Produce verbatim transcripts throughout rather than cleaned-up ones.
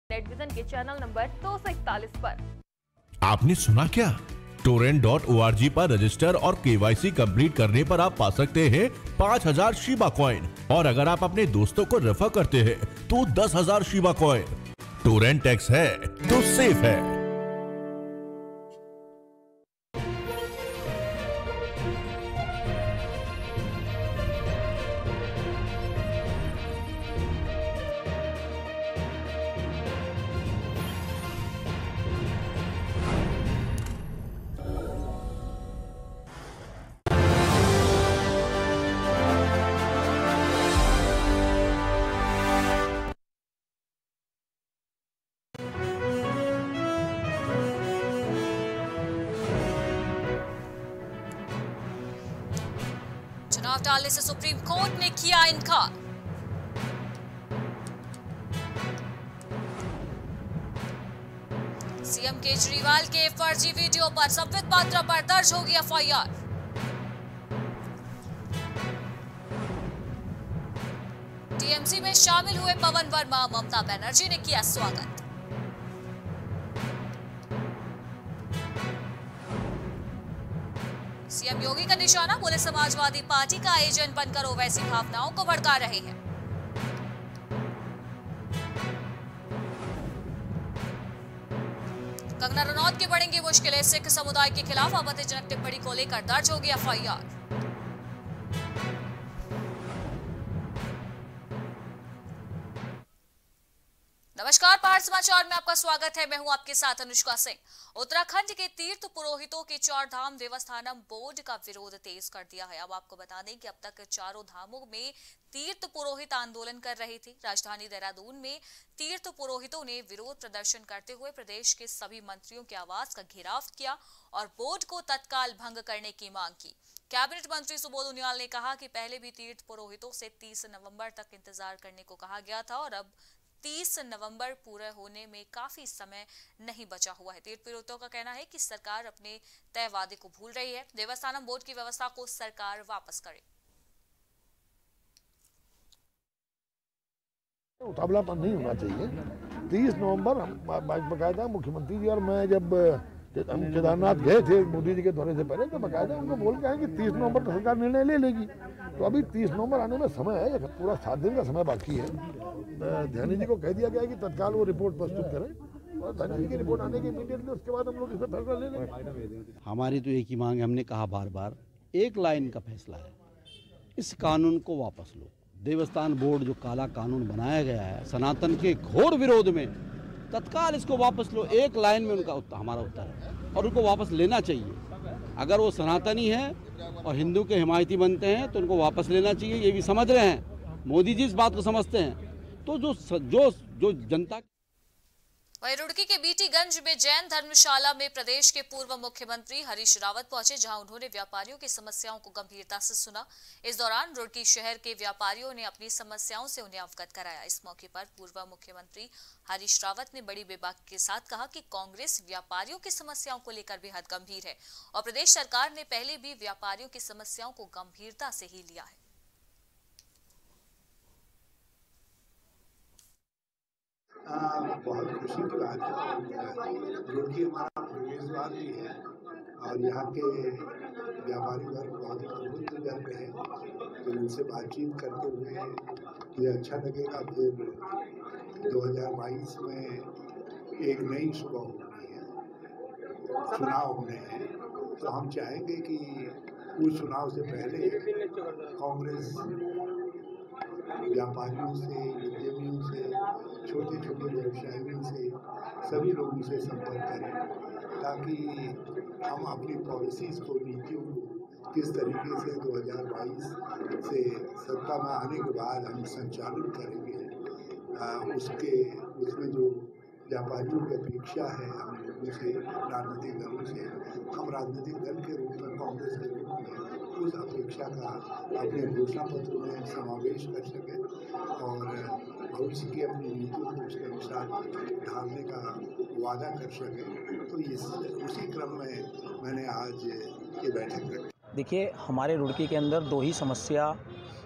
नेटविजन के channel number दो सौ इकतालीस पर। आपने सुना क्या? Torrent dot O R G पर रजिस्टर और के वाई सी कंप्लीट करने पर आप पा सकते हैं पाँच हजार शीबा कॉइन, और अगर आप अपने दोस्तों को रेफर करते हैं तो दस हजार शीबा कॉइन। टोरेंट टैक्स है तो सेफ है। चुनाव टालने से सुप्रीम कोर्ट ने किया इनकार। सीएम केजरीवाल के फर्जी वीडियो पर संबित पात्रा पर दर्ज होगी F I R. T M C में शामिल हुए पवन वर्मा, ममता बनर्जी ने किया स्वागत। सीएम योगी का निशाना, बोले समाजवादी पार्टी का एजेंट बनकर ओवैसी भावनाओं को भड़का रहे हैं। कंगना रनौत की बढ़ेंगी मुश्किलें, सिख समुदाय के खिलाफ आपत्तिजनक टिप्पणी को लेकर दर्ज होगी एफ आई आर। नमस्कार, पहाड़ समाचार में आपका स्वागत है। मैं हूं आपके साथ अनुष्का सिंह। उत्तराखंड के तीर्थ पुरोहितों के चार धाम देवस्थानम बोर्ड का विरोध तेज कर दिया है। अब आपको बता दें कि अब तक चारों धामों में तीर्थ पुरोहित आंदोलन कर रहे थे। राजधानी देहरादून में तीर्थ पुरोहितों ने विरोध प्रदर्शन करते हुए प्रदेश के सभी मंत्रियों के आवास का घेराव किया और बोर्ड को तत्काल भंग करने की मांग की। कैबिनेट मंत्री सुबोध उनियाल ने कहा कि पहले भी तीर्थ पुरोहितों से तीस नवंबर तक इंतजार करने को कहा गया था और अब तीस नवंबर पूरे होने में काफी समय नहीं बचा हुआ है। तीर्थ पुरोहितों का कहना है कि सरकार अपने तय वादे को भूल रही है। देवस्थानम बोर्ड की व्यवस्था को सरकार वापस करे। उतावलापन नहीं होना चाहिए। तीस नवंबर बकायदा मुख्यमंत्री जी और मैं जब हम केदारनाथ गए थे मोदी जी के दौरे से पहले, तो बकायदा उनको बोल के आए कि तीस नवंबर तक सरकार निर्णय ले लेगी। तो अभी तीस नवंबर आने में समय है, पूरा सात दिन का समय बाकी है। ध्यानी जी को कह दिया गया है कि तत्काल वो रिपोर्ट प्रस्तुत करें और ध्यानी जी की रिपोर्ट आने के इमीडिएटली उसके बाद हम लोग इस पर फैसला ले लेंगे। हमारी तो एक ही मांग है, हमने कहा बार बार, एक लाइन का फैसला है, इस कानून को वापस लो। देवस्थान बोर्ड जो काला कानून बनाया गया है सनातन के घोर विरोध में, तत्काल इसको वापस लो। एक लाइन में उनका उत्तर, हमारा उत्तर है, और उनको वापस लेना चाहिए। अगर वो सनातनी है और हिंदू के हिमायती बनते हैं तो उनको वापस लेना चाहिए। ये भी समझ रहे हैं, मोदी जी इस बात को समझते हैं। तो जो जो जो जनता वहीं रुड़की के बीटीगंज में जैन धर्मशाला में प्रदेश के पूर्व मुख्यमंत्री हरीश रावत पहुंचे, जहां उन्होंने व्यापारियों की समस्याओं को गंभीरता से सुना। इस दौरान रुड़की शहर के व्यापारियों ने अपनी समस्याओं से उन्हें अवगत कराया। इस मौके पर पूर्व मुख्यमंत्री हरीश रावत ने बड़ी बेबाकी के साथ कहा कि कांग्रेस व्यापारियों की समस्याओं को लेकर बेहद गंभीर है और प्रदेश सरकार ने पहले भी व्यापारियों की समस्याओं को गंभीरता से ही लिया है। आ, बहुत खुशी की बात है। रुड़की हमारा प्रवेशद्वार भी है और यहाँ के व्यापारी वर्ग बहुत ही प्रबुद्ध वर्ग है। तो उनसे बातचीत करते हुए ये अच्छा लगेगा। फिर दो हज़ार बाईस में एक नई सुबह होनी है, चुनाव होने हैं, तो हम चाहेंगे कि उस चुनाव से पहले कांग्रेस व्यापारियों से, उद्यमियों से, छोटे छोटे व्यवसायियों से, सभी लोगों से संपर्क करें ताकि हम अपनी पॉलिसीज़ को, नीतियों को किस तरीके से दो हज़ार बाईस से सत्ता में आने के बाद हम संचालन करेंगे, आ, उसके उसमें जो व्यापारियों की अपेक्षा है हम लोगों से, राजनीतिक दलों से, हम राजनीतिक दल के रूप में, कांग्रेस के रूप में उस अपेक्षा का अपने घोषणा पत्र में समावेश कर सकें और भविष्य की अपनी नीतियों को उसके अनुसार ढालने का वादा कर सकें। तो इस उसी क्रम में मैंने आज ये बैठक रखी। देखिए, हमारे रुड़की के अंदर दो ही समस्या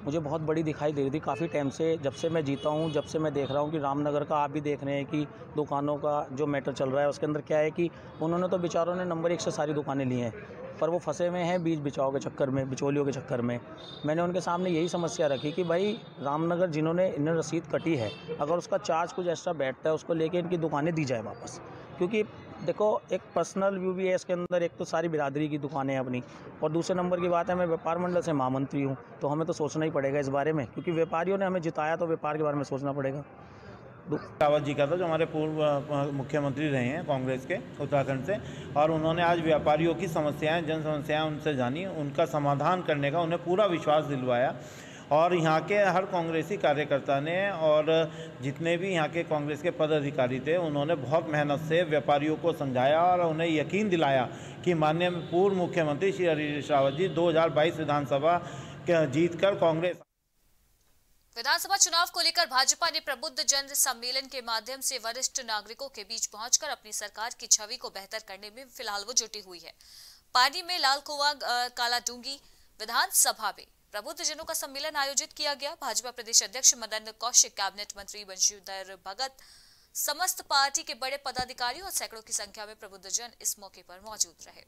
मुझे बहुत बड़ी दिखाई दे रही थी काफ़ी टाइम से। जब से मैं जीता हूँ, जब से मैं देख रहा हूँ कि रामनगर का, आप भी देख रहे हैं कि दुकानों का जो मैटर चल रहा है उसके अंदर क्या है कि उन्होंने तो बेचारों ने नंबर एक से सारी दुकानें ली हैं, पर वो फंसे हुए हैं बीच बिचाव के चक्कर में, बिचौलियों के चक्कर में। मैंने उनके सामने यही समस्या रखी कि भाई रामनगर जिन्होंने इन्हें रसीद कटी है, अगर उसका चार्ज कुछ एक्स्ट्रा बैठता है उसको लेके इनकी दुकानें दी जाए वापस। क्योंकि देखो, एक पर्सनल व्यू भी है इसके अंदर, एक तो सारी बिरादरी की दुकानें हैं अपनी, और दूसरे नंबर की बात है मैं व्यापार मंडल से महामंत्री हूँ, तो हमें तो सोचना ही पड़ेगा इस बारे में, क्योंकि व्यापारियों ने हमें जिताया तो व्यापार के बारे में सोचना पड़ेगा। रावत जी का था, जो हमारे पूर्व मुख्यमंत्री रहे हैं कांग्रेस के उत्तराखंड से, और उन्होंने आज व्यापारियों की समस्याएं, जन समस्याएं उनसे जानी, उनका समाधान करने का उन्हें पूरा विश्वास दिलवाया। और यहाँ के हर कांग्रेसी कार्यकर्ता ने और जितने भी यहाँ के कांग्रेस के पदाधिकारी थे, उन्होंने बहुत मेहनत से व्यापारियों को समझाया और उन्हें यकीन दिलाया कि माननीय पूर्व मुख्यमंत्री श्री हरीश रावत जी दो हज़ार बाईस विधानसभा जीतकर कांग्रेस। विधानसभा चुनाव को लेकर भाजपा ने प्रबुद्ध जन सम्मेलन के माध्यम से वरिष्ठ नागरिकों के बीच पहुंचकर अपनी सरकार की छवि को बेहतर करने में फिलहाल वो जुटी हुई है। पानी में लाल कुआं कालाडूंगी विधानसभा में प्रबुद्ध जनों का सम्मेलन आयोजित किया गया। भाजपा प्रदेश अध्यक्ष मदन कौशिक, कैबिनेट मंत्री बंशीधर भगत, समस्त पार्टी के बड़े पदाधिकारी और सैकड़ों की संख्या में प्रबुद्ध जन इस मौके पर मौजूद रहे।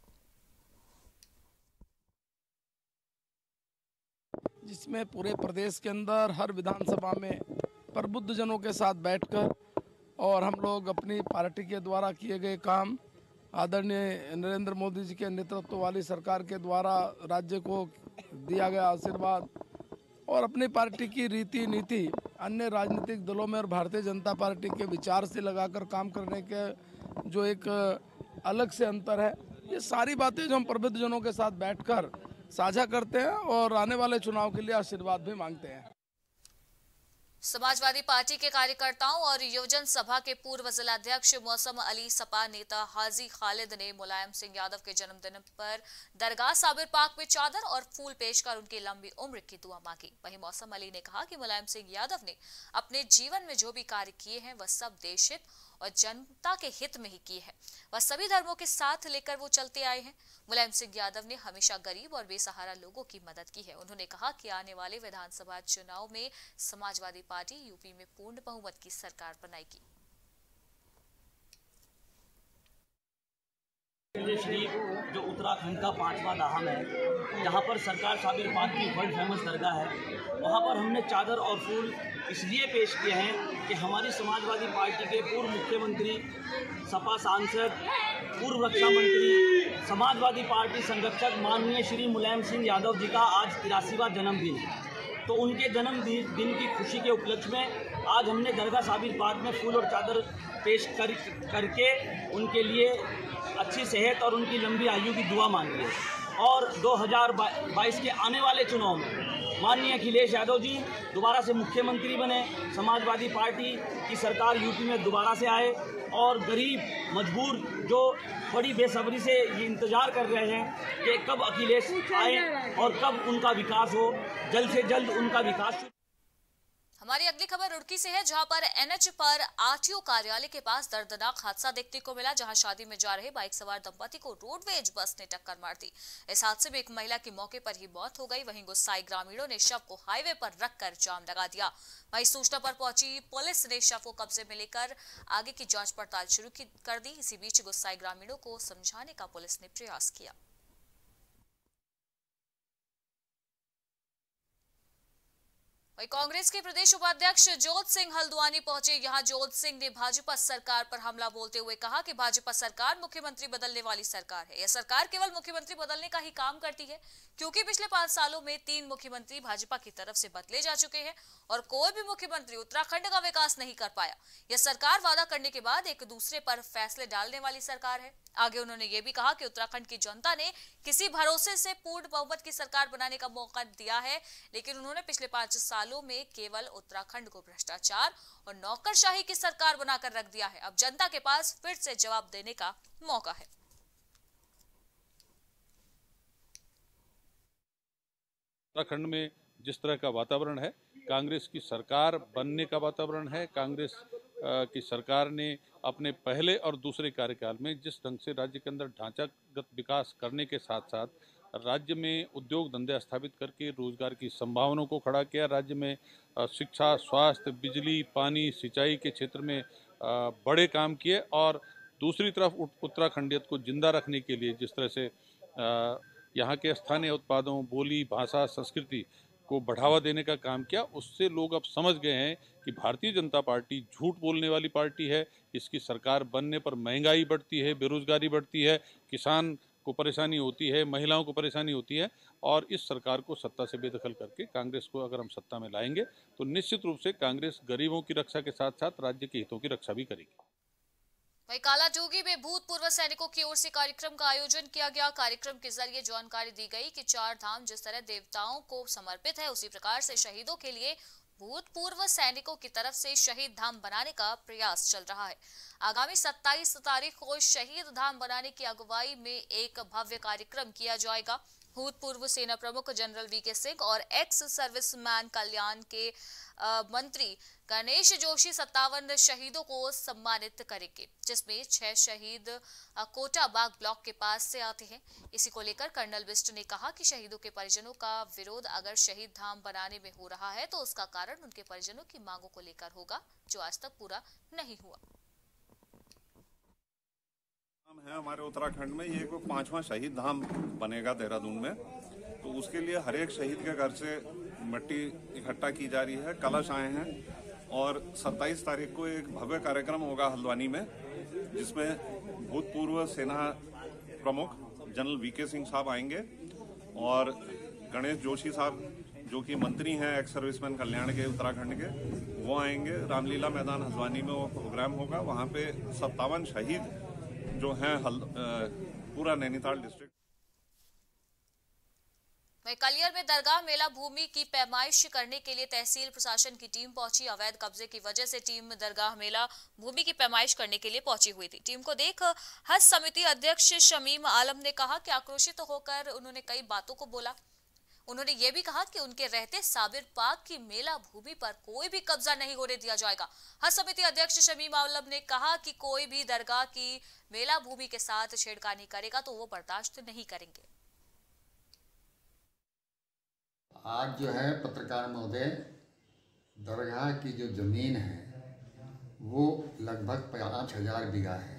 जिसमें पूरे प्रदेश के अंदर हर विधानसभा में प्रबुद्ध जनों के साथ बैठकर और हम लोग अपनी पार्टी के द्वारा किए गए काम, आदरणीय नरेंद्र मोदी जी के नेतृत्व वाली सरकार के द्वारा राज्य को दिया गया आशीर्वाद और अपनी पार्टी की रीति नीति अन्य राजनीतिक दलों में और भारतीय जनता पार्टी के विचार से लगाकर काम करने के जो एक अलग से अंतर है, ये सारी बातें जो हम प्रबुद्ध जनों के साथ बैठकर साझा करते हैं और आने वाले चुनाव के लिए आशीर्वाद भी मांगते हैं। समाजवादी पार्टी के कार्यकर्ताओं और युवजन सभा के पूर्व जिलाध्यक्ष मौसम अली, सपा नेता हाजी खालिद ने मुलायम सिंह यादव के जन्मदिन पर दरगाह साबिर पार्क में चादर और फूल पेश कर उनकी लंबी उम्र की दुआ मांगी। वहीं मौसम अली ने कहा कि मुलायम सिंह यादव ने अपने जीवन में जो भी कार्य किए हैं वह सब देश हित और जनता के हित में ही किए हैं। वह सभी धर्मों के साथ लेकर वो चलते आए हैं। मुलायम सिंह यादव ने हमेशा गरीब और बेसहारा लोगों की मदद की है। उन्होंने कहा कि आने वाले विधानसभा चुनाव में समाजवादी पार्टी यूपी में पूर्ण बहुमत की सरकार बनाएगी। शरीफ जो उत्तराखंड का पांचवा धाम है, जहां पर सरकार साबिर पार्क की वर्ल्ड फेमस दरगाह है, वहां पर हमने चादर और फूल इसलिए पेश किए हैं कि हमारी समाजवादी पार्टी के पूर्व मुख्यमंत्री, सपा सांसद, पूर्व रक्षा मंत्री, समाजवादी पार्टी संरक्षक माननीय श्री मुलायम सिंह यादव जी का आज तिरासीवां जन्मदिन है। तो उनके जन्मदिन दिन की खुशी के उपलक्ष्य में आज हमने दरगाह साबिर पार्क में फूल और चादर पेश कर करके उनके लिए अच्छी सेहत और उनकी लंबी आयु की दुआ मांगी है। और दो हज़ार बाईस के आने वाले चुनाव में माननीय अखिलेश यादव जी दोबारा से मुख्यमंत्री बने, समाजवादी पार्टी की सरकार यूपी में दोबारा से आए और गरीब मजबूर जो बड़ी बेसब्री से ये इंतजार कर रहे हैं कि कब अखिलेश आए और कब उनका विकास हो, जल्द से जल्द उनका विकास। हमारी अगली खबर रुड़की से है, जहां पर एनएच पर आरटीओ कार्यालय के पास दर्दनाक हादसा देखने को मिला, जहां शादी में जा रहे बाइक सवार दंपति को रोडवेज बस ने टक्कर मार दी। इस हादसे में एक महिला की मौके पर ही मौत हो गई। वहीं गुस्साई ग्रामीणों ने शव को हाईवे पर रखकर जाम लगा दिया। वहीं सूचना पर पहुंची पुलिस ने शव को कब्जे में लेकर आगे की जांच पड़ताल शुरू कर दी। इसी बीच गुस्साई ग्रामीणों को समझाने का पुलिस ने प्रयास किया। वहीं कांग्रेस के प्रदेश उपाध्यक्ष जोत सिंह हल्द्वानी पहुंचे। यहां जोत सिंह ने भाजपा सरकार पर हमला बोलते हुए कहा कि भाजपा सरकार मुख्यमंत्री बदलने वाली सरकार है। यह सरकार केवल मुख्यमंत्री बदलने का ही काम करती है, क्योंकि पिछले पांच सालों में तीन मुख्यमंत्री भाजपा की तरफ से बदले जा चुके हैं और कोई भी मुख्यमंत्री उत्तराखंड का विकास नहीं कर पाया। यह सरकार वादा करने के बाद एक दूसरे पर फैसले डालने वाली सरकार है। आगे उन्होंने ये भी कहा कि उत्तराखंड की जनता ने किसी भरोसे से पूर्ण बहुमत की सरकार बनाने का मौका दिया है, लेकिन उन्होंने पिछले पांच सालों में केवल उत्तराखंड को भ्रष्टाचार और नौकरशाही की सरकार बनाकर रख दिया है। अब जनता के पास फिर से जवाब देने का मौका है। उत्तराखंड में जिस तरह का वातावरण है, कांग्रेस की सरकार बनने का वातावरण है। कांग्रेस की सरकार ने अपने पहले और दूसरे कार्यकाल में जिस ढंग से राज्य के अंदर ढांचागत विकास करने के साथ साथ राज्य में उद्योग धंधे स्थापित करके रोजगार की संभावनाओं को खड़ा किया। राज्य में शिक्षा, स्वास्थ्य, बिजली, पानी, सिंचाई के क्षेत्र में बड़े काम किए और दूसरी तरफ उत्तराखंडियत को जिंदा रखने के लिए जिस तरह से यहाँ के स्थानीय उत्पादों, बोली, भाषा, संस्कृति को बढ़ावा देने का काम किया, उससे लोग अब समझ गए हैं कि भारतीय जनता पार्टी झूठ बोलने वाली पार्टी है। इसकी सरकार बनने पर महंगाई बढ़ती है, बेरोजगारी बढ़ती है, किसान को परेशानी होती है, महिलाओं को परेशानी होती है और इस सरकार को सत्ता से बेदखल करके कांग्रेस को अगर हम सत्ता में लाएंगे तो निश्चित रूप से कांग्रेस गरीबों की रक्षा के साथ साथ राज्य के हितों की रक्षा भी करेगी। वहीं कालाडोगी में भूतपूर्व सैनिकों की ओर से कार्यक्रम का आयोजन किया गया। कार्यक्रम के जरिए जानकारी दी गई कि चार धाम जिस तरह देवताओं को समर्पित है, उसी प्रकार से शहीदों के लिए भूतपूर्व सैनिकों की तरफ से शहीद धाम बनाने का प्रयास चल रहा है। आगामी सत्ताईस तारीख को शहीद धाम बनाने की अगुवाई में एक भव्य कार्यक्रम किया जाएगा। भूतपूर्व सेना प्रमुख जनरल वी के सिंह और एक्स सर्विसमैन कल्याण के आ, मंत्री गणेश जोशी सत्तावन शहीदों को सम्मानित करेंगे, जिसमें छह शहीद कोटाबाग ब्लॉक के पास से आते हैं। इसी को लेकर कर्नल बिष्ट ने कहा कि शहीदों के परिजनों का विरोध अगर शहीद धाम बनाने में हो रहा है तो उसका कारण उनके परिजनों की मांगों को लेकर होगा, जो आज तक पूरा नहीं हुआ। है हमारे उत्तराखंड में ये कोई पांचवा शहीद धाम बनेगा देहरादून में, तो उसके लिए हर एक शहीद के घर से मिट्टी इकट्ठा की जा रही है, कलश आए हैं और सत्ताईस तारीख को एक भव्य कार्यक्रम होगा हल्द्वानी में, जिसमें भूतपूर्व सेना प्रमुख जनरल वी के सिंह साहब आएंगे और गणेश जोशी साहब जो कि मंत्री हैं एक्स सर्विसमैन कल्याण के उत्तराखंड के, वो आएंगे। रामलीला मैदान हल्द्वानी में वो प्रोग्राम होगा। वहाँ पे सत्तावन शहीद जो हैं पूरा नैनीताल डिस्ट्रिक्ट। वहीं कलियर में दरगाह मेला भूमि की पैमाइश करने के लिए तहसील प्रशासन की टीम पहुंची। अवैध कब्जे की वजह से टीम दरगाह मेला भूमि की पैमाइश करने के लिए पहुंची हुई थी। टीम को देख हज समिति अध्यक्ष शमीम आलम ने कहा कि आक्रोशित होकर उन्होंने कई बातों को बोला। उन्होंने ये भी कहा कि उनके रहते साबिर पाक की मेला भूमि पर कोई भी कब्जा नहीं होने दिया जाएगा। हज समिति अध्यक्ष शमीम आलम ने कहा कि कोई भी दरगाह की मेला भूमि के साथ छेड़खानी करेगा तो वो बर्दाश्त नहीं करेंगे। आज जो है पत्रकार महोदय, दरगाह की जो जमीन है वो लगभग पाँच हजार बीघा है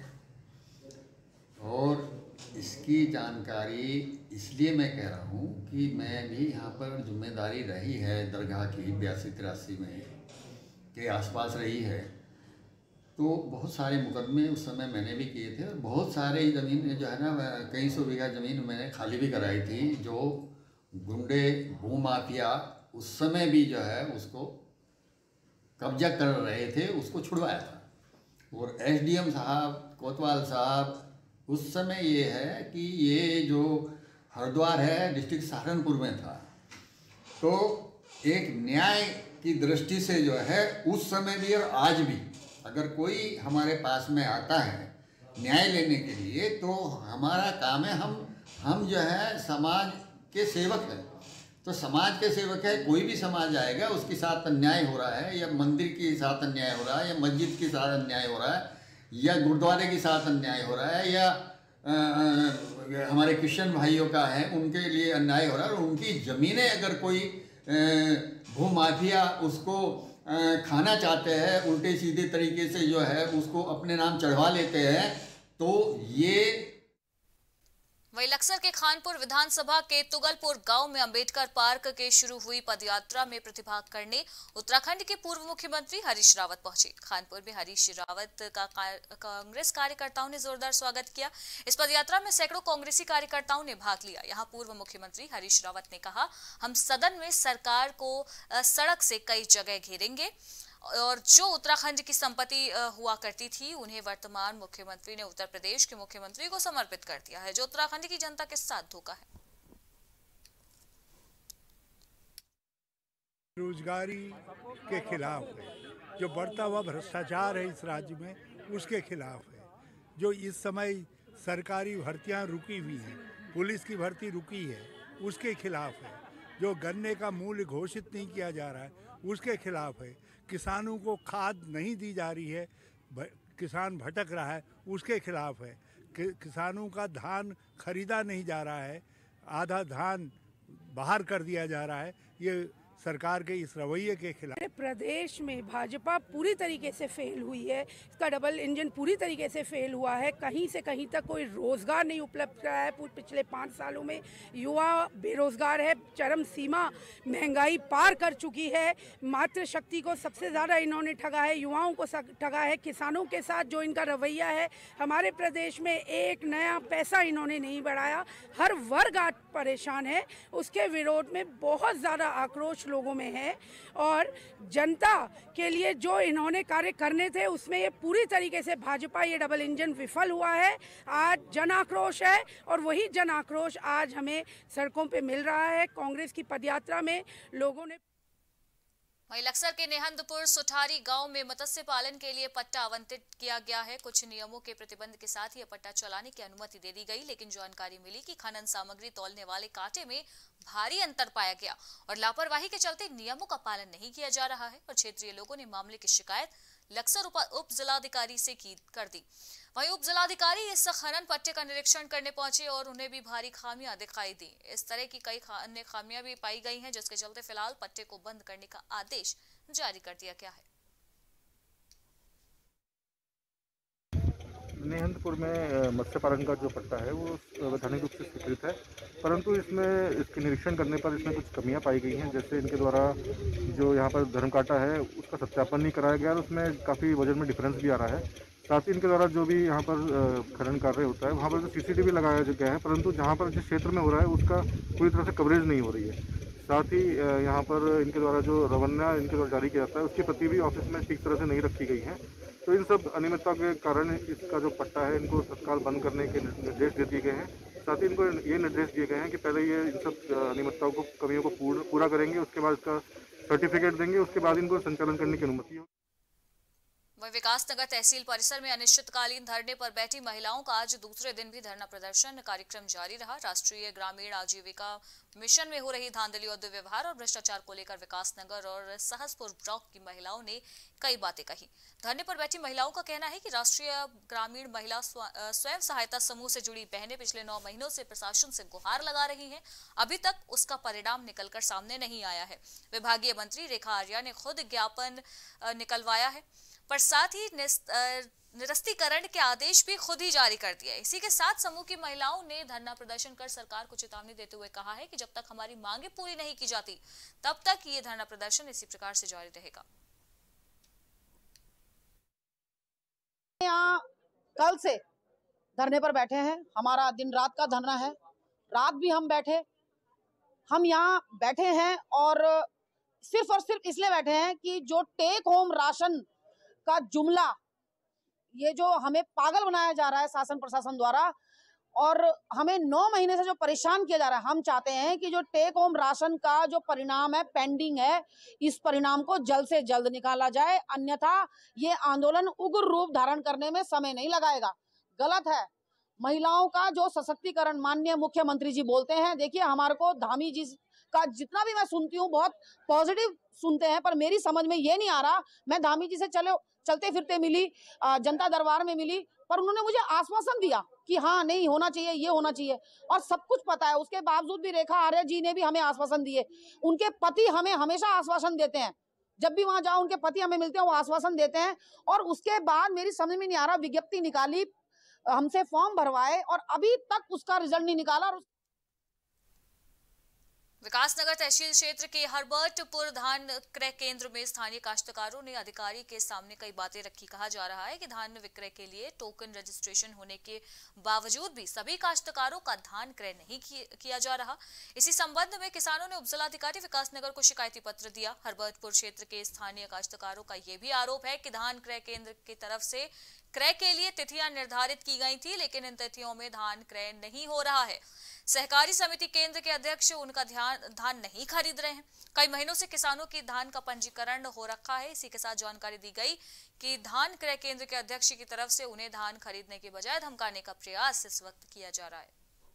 और इसकी जानकारी इसलिए मैं कह रहा हूँ कि मैं भी यहाँ पर जिम्मेदारी रही है दरगाह की बयासी तिरासी में के आसपास रही है, तो बहुत सारे मुकदमे उस समय मैंने भी किए थे और बहुत सारे ज़मीन जो है ना कई सौ बीघा ज़मीन मैंने खाली भी कराई थी, जो गुंडे भूमाफिया उस समय भी जो है उसको कब्जा कर रहे थे, उसको छुड़वाया था। और एसडीएम साहब, कोतवाल साहब, उस समय ये है कि ये जो हरिद्वार है डिस्ट्रिक्ट सहारनपुर में था, तो एक न्याय की दृष्टि से जो है उस समय भी और आज भी अगर कोई हमारे पास में आता है न्याय लेने के लिए तो हमारा काम है, हम हम जो है समाज के सेवक हैं। तो समाज के सेवक है, कोई भी समाज आएगा उसके साथ अन्याय हो रहा है या मंदिर के साथ अन्याय हो रहा है या मस्जिद के साथ अन्याय हो रहा है या गुरुद्वारे के साथ अन्याय हो रहा है या आ, आ, हमारे क्रिश्चियन भाइयों का है उनके लिए अन्याय हो रहा है और उनकी ज़मीनें अगर कोई भूमाफिया उसको आ, खाना चाहते हैं, उल्टे सीधे तरीके से जो है उसको अपने नाम चढ़वा लेते हैं, तो ये। वहीं लक्सर के खानपुर विधानसभा के तुगलपुर गांव में अंबेडकर पार्क के शुरू हुई पदयात्रा में प्रतिभाग करने उत्तराखंड के पूर्व मुख्यमंत्री हरीश रावत पहुंचे। खानपुर में हरीश रावत का कांग्रेस कार्यकर्ताओं ने जोरदार स्वागत किया। इस पदयात्रा में सैकड़ों कांग्रेसी कार्यकर्ताओं ने भाग लिया। यहां पूर्व मुख्यमंत्री हरीश रावत ने कहा, हम सदन में सरकार को सड़क से कई जगह घेरेंगे और जो उत्तराखंड की संपत्ति हुआ करती थी उन्हें वर्तमान मुख्यमंत्री ने उत्तर प्रदेश के मुख्यमंत्री को समर्पित कर दिया है, जो उत्तराखंड की जनता के साथ धोखा है। बेरोजगारी के खिलाफ है, जो बढ़ता हुआ भ्रष्टाचार है इस राज्य में उसके खिलाफ है, जो इस समय सरकारी भर्तियां रुकी हुई हैं, पुलिस की भर्ती रुकी है उसके खिलाफ है, जो गन्ने का मूल्य घोषित नहीं किया जा रहा है उसके खिलाफ है, किसानों को खाद नहीं दी जा रही है, किसान भटक रहा है उसके खिलाफ है, कि, किसानों का धान खरीदा नहीं जा रहा है, आधा धान बाहर कर दिया जा रहा है, ये सरकार के इस रवैये के खिलाफ। प्रदेश में भाजपा पूरी तरीके से फेल हुई है, इसका डबल इंजन पूरी तरीके से फेल हुआ है। कहीं से कहीं तक कोई रोजगार नहीं उपलब्ध कराया है। पिछले पाँच सालों में युवा बेरोजगार है, चरम सीमा महंगाई पार कर चुकी है। मातृशक्ति को सबसे ज़्यादा इन्होंने ठगा है, युवाओं को ठगा है। किसानों के साथ जो इनका रवैया है, हमारे प्रदेश में एक नया पैसा इन्होंने नहीं बढ़ाया। हर वर्ग आज परेशान है, उसके विरोध में बहुत ज़्यादा आक्रोश लोगों में है और जनता के लिए जो इन्होंने कार्य करने थे उसमें ये पूरी तरीके से भाजपा ये डबल इंजन विफल हुआ है। आज जन आक्रोश है और वही जन आक्रोश आज हमें सड़कों पे मिल रहा है। कांग्रेस की पदयात्रा में लोगों ने वहीं लक्सर के नेहंदपुर सुठारी गांव में मत्स्य पालन के लिए पट्टा आवंटित किया गया है। कुछ नियमों के प्रतिबंध के साथ यह पट्टा चलाने की अनुमति दे दी गई, लेकिन जानकारी मिली कि खनन सामग्री तौलने वाले कांटे में भारी अंतर पाया गया और लापरवाही के चलते नियमों का पालन नहीं किया जा रहा है और क्षेत्रीय लोगों ने मामले की शिकायत लक्सर उप जिलाधिकारी से की कर दी। वहीं उप जिलाधिकारी इस खनन पट्टे का निरीक्षण करने पहुंचे और उन्हें भी भारी खामियां दिखाई दी। इस तरह की कई अन्य खामियां भी पाई गई हैं, जिसके चलते फिलहाल पट्टे को बंद करने का आदेश जारी कर दिया गया है। नेहंदपुर में मत्स्य पालन का जो पट्टा है वो वैधानिक रूप से स्वीकृत है, परंतु इसमें इसके निरीक्षण करने पर इसमें कुछ कमियां पाई गई हैं। जैसे इनके द्वारा जो यहाँ पर धर्म कांटा है उसका सत्यापन नहीं कराया गया और उसमें काफ़ी वजन में डिफरेंस भी आ रहा है। साथ ही इनके द्वारा जो भी यहाँ पर खनन कार्य होता है वहाँ पर जो सीसीटीवी लगाया गया है, परंतु जहाँ पर जिस क्षेत्र में हो रहा है उसका पूरी तरह से कवरेज नहीं हो रही है। साथ ही यहाँ पर इनके द्वारा जो रवन्ना इनके द्वारा जारी किया जाता है उसकी प्रति भी ऑफिस में ठीक तरह से नहीं रखी गई है। तो इन सब अनियमितता के कारण इसका जो पट्टा है इनको तत्काल बंद करने के निर्देश दे दिए गए हैं। साथ ही इनको ये निर्देश दिए गए हैं कि पहले ये इन सब अनियमितताओं को कमियों को पूरा करेंगे, उसके बाद इसका सर्टिफिकेट देंगे, उसके बाद इनको संचालन करने की अनुमति होगी। वहीं विकासनगर तहसील परिसर में अनिश्चितकालीन धरने पर बैठी महिलाओं का आज दूसरे दिन भी धरना प्रदर्शन कार्यक्रम जारी रहा। राष्ट्रीय ग्रामीण आजीविका मिशन में हो रही धांधली और दुर्व्यवहार और भ्रष्टाचार को लेकर विकासनगर और सहसपुर ब्लॉक की महिलाओं ने कई बातें कही। धरने पर बैठी महिलाओं का कहना है कि राष्ट्रीय ग्रामीण महिला स्वयं सहायता समूह से जुड़ी बहनें पिछले नौ महीनों से प्रशासन से गुहार लगा रही हैं, अभी तक उसका परिणाम निकलकर सामने नहीं आया है। विभागीय मंत्री रेखा आर्या ने खुद ज्ञापन निकलवाया है, पर साथ ही निरस्तीकरण के आदेश भी खुद ही जारी कर दिए। इसी के साथ समूह की महिलाओं ने धरना प्रदर्शन कर सरकार को चेतावनी देते हुए कहा है कि जब तक हमारी मांगे पूरी नहीं की जाती तब तक ये धरना प्रदर्शन इसी प्रकार से जारी रहेगा। यहाँ कल से धरने पर बैठे हैं, हमारा दिन रात का धरना है। रात भी हम बैठे हम यहाँ बैठे हैं और सिर्फ और सिर्फ इसलिए बैठे हैं कि जो टेक होम राशन का जुमला ये जो हमें पागल बनाया जा रहा है शासन प्रशासन द्वारा और हमें नौ महीने से जो परेशान किया जा रहा है, हम चाहते हैं कि जो टेक होम राशन का जो परिणाम है पेंडिंग है, इस परिणाम को जल्द से जल्द निकाला जाए, अन्यथा ये आंदोलन उग्र रूप धारण करने में समय नहीं लगाएगा। गलत है। महिलाओं का जो सशक्तिकरण माननीय मुख्यमंत्री जी बोलते हैं, देखिए हमारे को धामी जी का जितना भी मैं सुनती हूँ बहुत पॉजिटिव सुनते हैं, पर मेरी समझ में ये नहीं आ रहा। मैं धामी जी से चले चलते फिरते मिली, जनता दरबार में मिली, पर उन्होंने मुझे आश्वासन दिया कि हाँ नहीं होना चाहिए, ये होना चाहिए और सब कुछ पता है। उसके बावजूद भी रेखा आर्य जी ने भी हमें आश्वासन दिए। उनके पति हमें हमेशा आश्वासन देते हैं, जब भी वहां जाओ उनके पति हमें मिलते हैं, वो आश्वासन देते हैं और उसके बाद मेरी समझ में नहीं आ रहा, विज्ञप्ति निकाली, हमसे फॉर्म भरवाए और अभी तक उसका रिजल्ट नहीं निकाला। और विकासनगर तहसील क्षेत्र के हरबर्टपुर धान क्रय केंद्र में स्थानीय काश्तकारों ने अधिकारी के सामने कई बातें रखी। कहा जा रहा है कि धान विक्रय के लिए टोकन रजिस्ट्रेशन होने के बावजूद भी सभी काश्तकारों का धान क्रय नहीं किया जा रहा। इसी संबंध में किसानों ने उपजिलाधिकारी विकासनगर को शिकायती पत्र दिया। हरबर्टपुर क्षेत्र के स्थानीय काश्तकारों का यह भी आरोप है कि धान क्रय केंद्र की तरफ से क्रय के लिए तिथियां निर्धारित की गई थी, लेकिन इन तिथियों में धान क्रय नहीं हो रहा है। सहकारी समिति केंद्र के अध्यक्ष उनका ध्यान धान नहीं खरीद रहे हैं। कई महीनों से किसानों की धान का पंजीकरण हो रखा है। इसी के साथ जानकारी दी गई कि धान क्रय केंद्र के अध्यक्ष की तरफ से उन्हें धान खरीदने के बजाय धमकाने का प्रयास इस वक्त किया जा रहा है।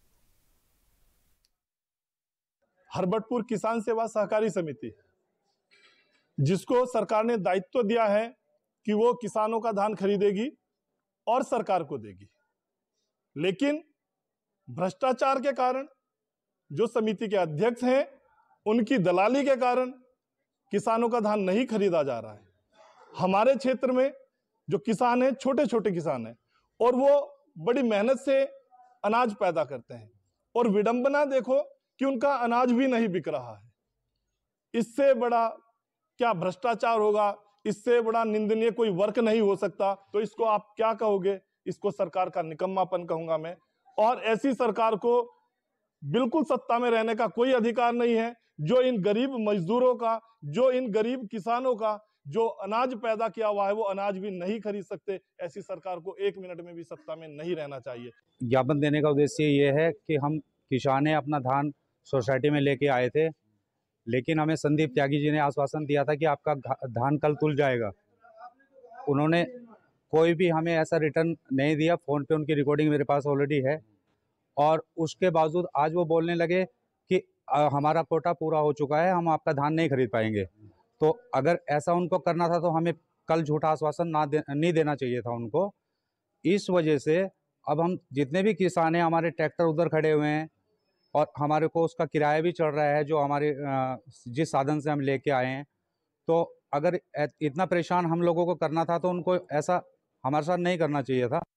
हरबर्टपुर किसान सेवा सहकारी समिति, जिसको सरकार ने दायित्व दिया है कि वो किसानों का धान खरीदेगी और सरकार को देगी, लेकिन भ्रष्टाचार के कारण, जो समिति के अध्यक्ष हैं, उनकी दलाली के कारण किसानों का धान नहीं खरीदा जा रहा है। हमारे क्षेत्र में जो किसान हैं, छोटे छोटे किसान हैं, और वो बड़ी मेहनत से अनाज पैदा करते हैं, और विडंबना देखो कि उनका अनाज भी नहीं बिक रहा है। इससे बड़ा क्या भ्रष्टाचार होगा, इससे बड़ा निंदनीय कोई वर्क नहीं हो सकता। तो इसको आप क्या कहोगे? इसको सरकार का निकम्मापन कहूंगा मैं। और ऐसी सरकार को बिल्कुल सत्ता में रहने का कोई अधिकार नहीं है, जो इन गरीब मजदूरों का, जो इन गरीब किसानों का जो अनाज पैदा किया हुआ है, वो अनाज भी नहीं खरीद सकते। ऐसी सरकार को एक मिनट में भी सत्ता में नहीं रहना चाहिए। ज्ञापन देने का उद्देश्य ये है कि हम किसान हैं, अपना धान सोसाइटी में लेके आए थे, लेकिन हमें संदीप त्यागी जी ने आश्वासन दिया था कि आपका धान कल तुल जाएगा। उन्होंने कोई भी हमें ऐसा रिटर्न नहीं दिया। फ़ोन पे उनकी रिकॉर्डिंग मेरे पास ऑलरेडी है, और उसके बावजूद आज वो बोलने लगे कि आ, हमारा कोटा पूरा हो चुका है, हम आपका धान नहीं खरीद पाएंगे। तो अगर ऐसा उनको करना था तो हमें कल झूठा आश्वासन ना दे, नहीं देना चाहिए था उनको। इस वजह से अब हम जितने भी किसान हैं, हमारे ट्रैक्टर उधर खड़े हुए हैं, और हमारे को उसका किराया भी चढ़ रहा है जो हमारे जिस साधन से हम लेके आए हैं। तो अगर इतना परेशान हम लोगों को करना था तो उनको ऐसा हमारे साथ नहीं करना चाहिए था।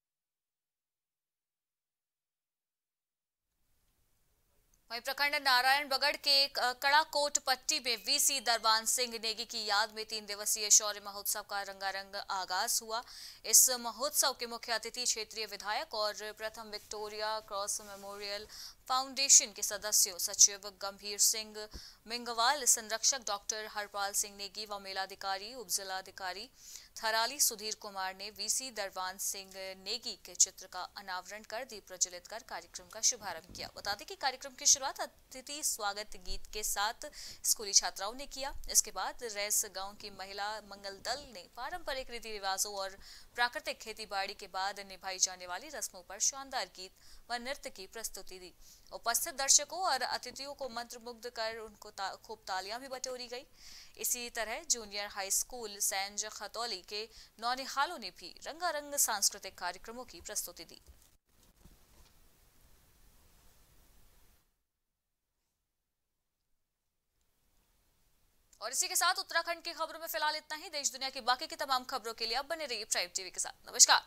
वहीं प्रखंड नारायण बगड़ के कड़ाकोट पट्टी में वीसी दरबान सिंह नेगी की याद में तीन दिवसीय शौर्य महोत्सव का रंगारंग आगाज हुआ। इस महोत्सव के मुख्य अतिथि क्षेत्रीय विधायक और प्रथम विक्टोरिया क्रॉस मेमोरियल फाउंडेशन के सदस्यों सचिव गंभीर सिंह मिंगवाल, संरक्षक डॉक्टर हरपाल सिंह नेगी व मेलाधिकारी उपजिलाधिकारी थराली सुधीर कुमार ने वीसी दरबान सिंह नेगी के चित्र का अनावरण कर दीप प्रज्वलित कर कार्यक्रम का शुभारंभ किया। बता दें कि कार्यक्रम की शुरुआत अतिथि स्वागत गीत के साथ स्कूली छात्राओं ने किया। इसके बाद रैस गांव की महिला मंगल दल ने पारंपरिक रीति रिवाजों और प्राकृतिक खेती बाड़ी के बाद निभाई जाने वाली रस्मों पर शानदार गीत व नृत्य की प्रस्तुति दी। उपस्थित दर्शकों और अतिथियों को मंत्रमुग्ध कर उनको ता, खूब तालियां भी बटोरी गई। इसी तरह junior high school Sainj Khatauli के नौनिहालों ने भी रंगारंग सांस्कृतिक कार्यक्रमों की प्रस्तुति दी। और इसी के साथ उत्तराखंड की खबरों में फिलहाल इतना ही। देश दुनिया की बाकी की तमाम खबरों के लिए अब बने रहिए प्राइम टीवी के साथ। नमस्कार।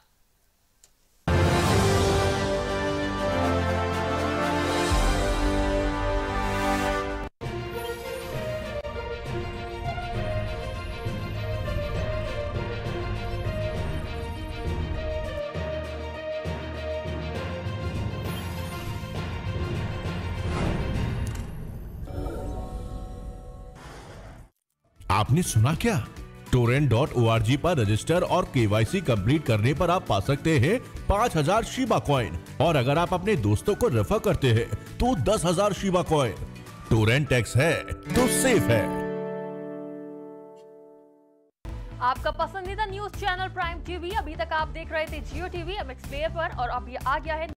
आपने सुना क्या? Torrent dot O R G पर रजिस्टर और केवाईसी कंप्लीट करने पर आप पा सकते हैं पाँच हजार शीबा कॉइन, और अगर आप अपने दोस्तों को रेफर करते हैं तो दस हजार शीबा कॉइन। टोरेंट टैक्स है तो सेफ है। आपका पसंदीदा न्यूज चैनल प्राइम टीवी। अभी तक आप देख रहे थे Jio TV M X player पर, और अब ये आ गया है